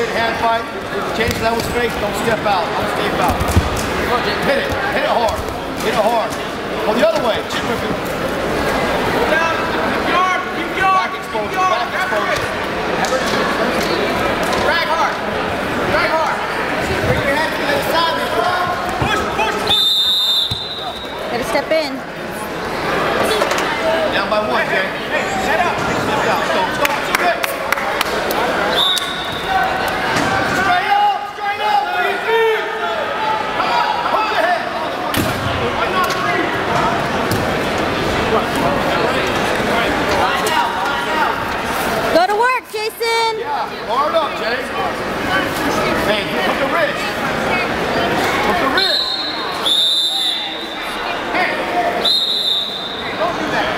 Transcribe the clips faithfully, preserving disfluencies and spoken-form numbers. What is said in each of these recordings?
straight hand fight. Change level space. Don't step out. Don't step out. Hit it. Hit it hard. Hit it hard. Go the other way. Chip whip it. Down. Keep your arm. Keep your arm. Back exposure. Back exposure. Drag hard. Drag hard. Bring your head to the other side. Push, push, push. Gotta step in. Down by one, Jay. Hey, set up. Step out. Go, go. Too good. Straight up. Straight up. Easy. Come on. Hold your head. Why not three? Go to work, Jason. Yeah. Hard up, Jay. Hey, put the wrist. Put the wrist. Hey. Don't do that.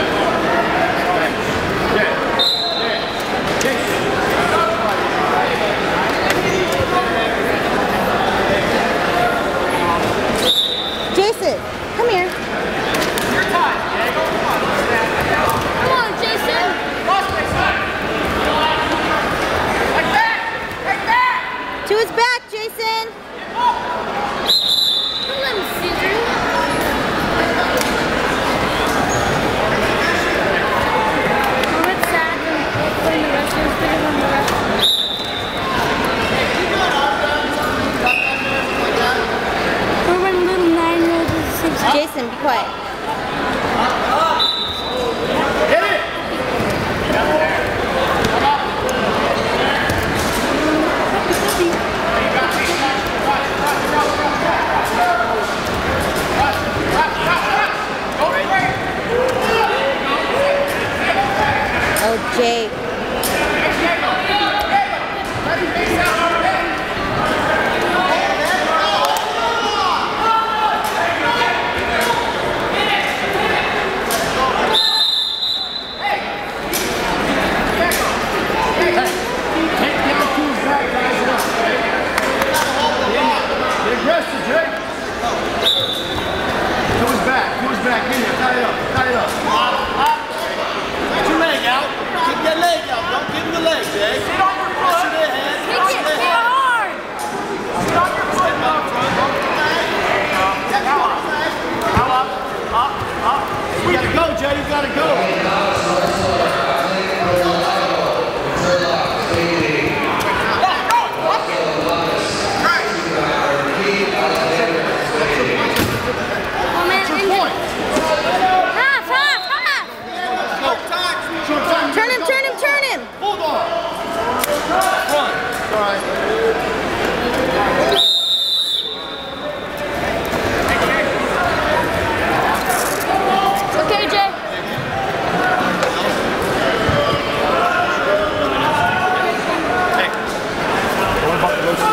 Yeah. Yeah. Jason. Jason, come here. Your time, Diego. Come on. Come on, Jason. Cross face up. Like that. Like that. To his back, Jason. Let him see you. What's that? Playing the Russians, putting on the Russians. We're running little nine-year-olds and six. Jason, be quiet. Hit it. Oh, Jake. Get aggressive, Jay. To his back. To his back. In there. Tie it up. Tie it up. Get your leg out. Keep that leg out. Don't give him the leg, Jay. Sit on your foot. Pressure their head. Kick Pressure it, their hit head. hard. Sit on your foot. Step out front. Now up. Now up. Up. Up. You gotta go, Jay. You gotta go. Oh, man. That's your point. Half, half, half. Short time. Short time. Turn him, turn him, turn him. Hold on. Run. All right. Okay, Jay. Hey. What about the road?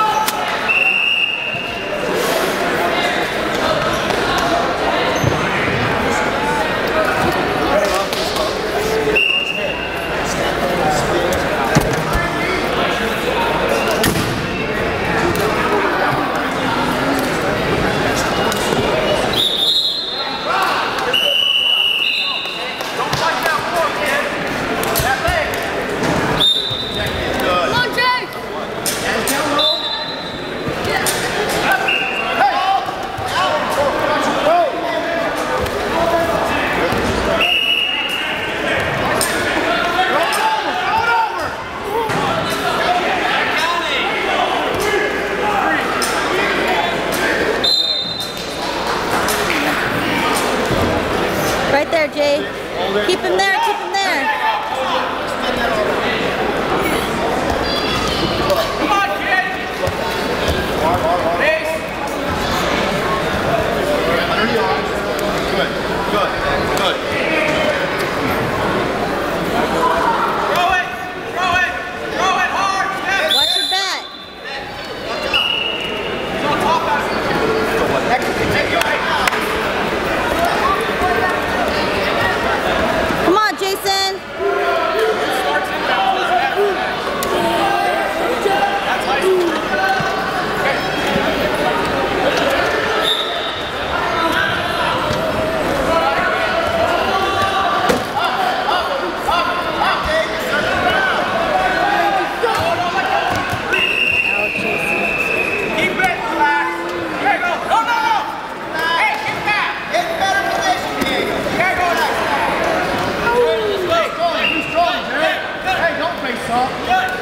up. Good.